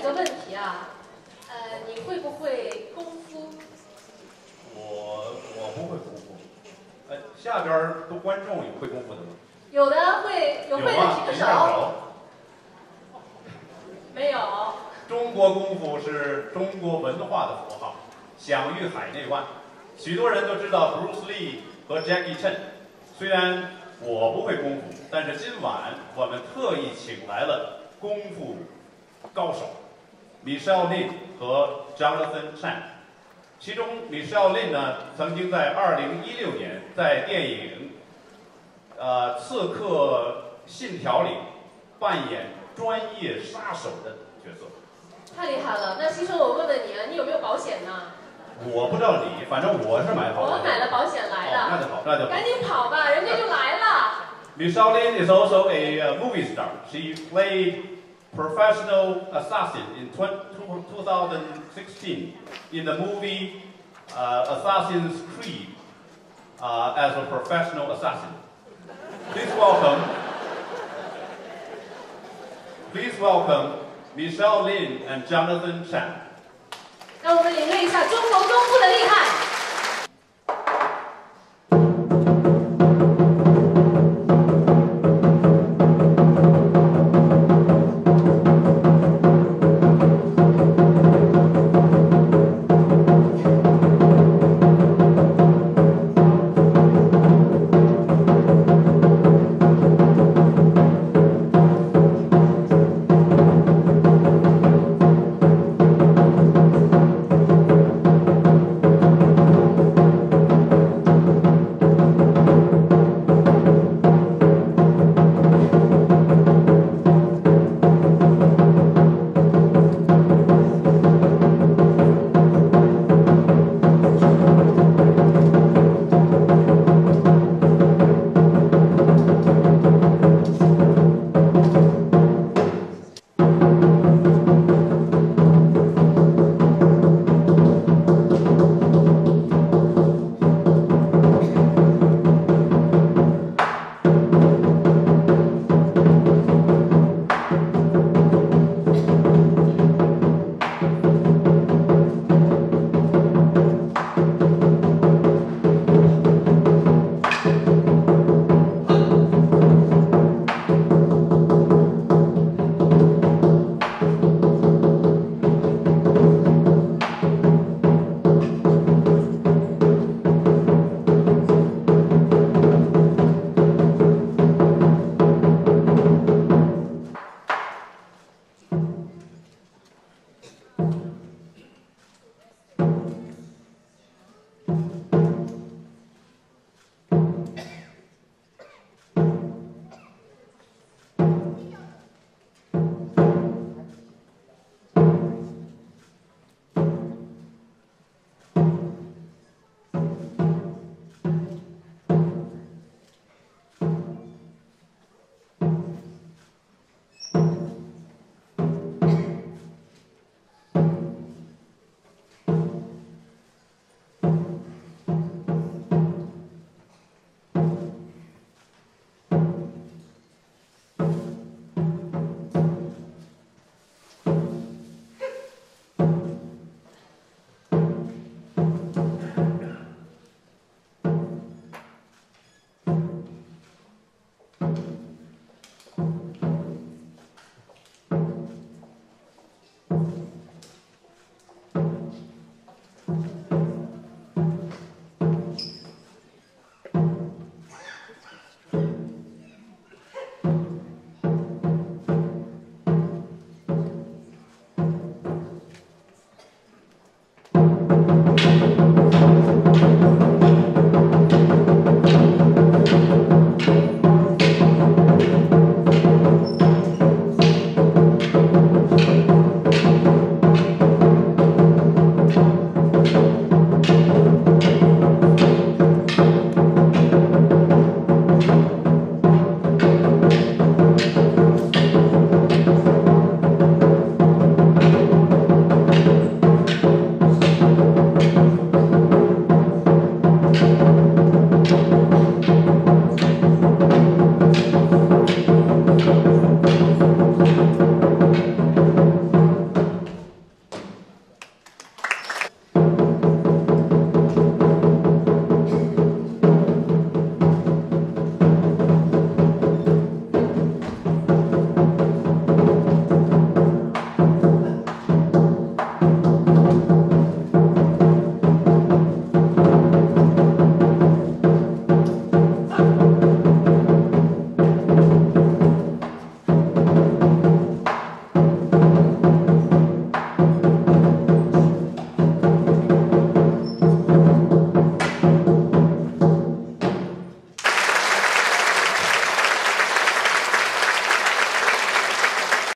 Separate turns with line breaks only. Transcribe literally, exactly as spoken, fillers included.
个问题啊，呃，你会不会功夫？
我我不会功夫。呃，下边都观众有会功夫的吗？
有的会，有会的举个手。手没有。
中国功夫是中国文化的符号，享誉海内外。许多人都知道 Bruce Lee 和 Jackie Chan。虽然我不会功夫，但是今晚我们特意请来了功夫高手 Michelle Lin 和 Jonathan Chan。其中 Michelle Lin 呢，曾经在二零一六年在电影呃《刺客信条》里扮演专业杀手的角色。
太厉害了！那其实我问问你啊，你有没有保险呢？
我不知道你，反正我是买保险。
我买了保险来的。
哦，那就好，那就好。
赶紧跑吧，人家就来了。
Michelle Lin is also a uh, movie star. She played professional assassin in two thousand sixteen in the movie uh, Assassin's Creed uh, as a professional assassin. Please welcome, please welcome Michelle Lin and Jonathan Chan.
让我们领略一下中国功夫的厉害。